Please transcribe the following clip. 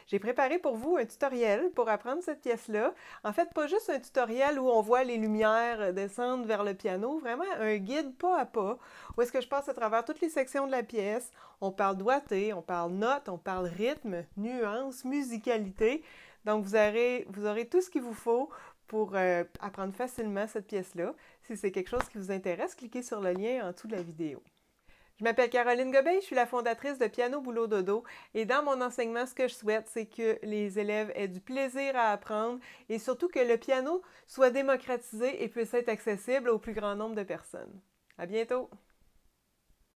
J'ai préparé pour vous un tutoriel pour apprendre cette pièce-là. En fait, pas juste un tutoriel où on voit les lumières descendre vers le piano, vraiment un guide pas à pas, où est-ce que je passe à travers toutes les sections de la pièce. On parle doigté, on parle notes, on parle rythme, nuances, musicalité. Donc vous aurez tout ce qu'il vous faut pour apprendre facilement cette pièce-là. Si c'est quelque chose qui vous intéresse, cliquez sur le lien en dessous de la vidéo. Je m'appelle Caroline Gobeil, je suis la fondatrice de Piano Boulot Dodo et dans mon enseignement, ce que je souhaite, c'est que les élèves aient du plaisir à apprendre et surtout que le piano soit démocratisé et puisse être accessible au plus grand nombre de personnes. À bientôt!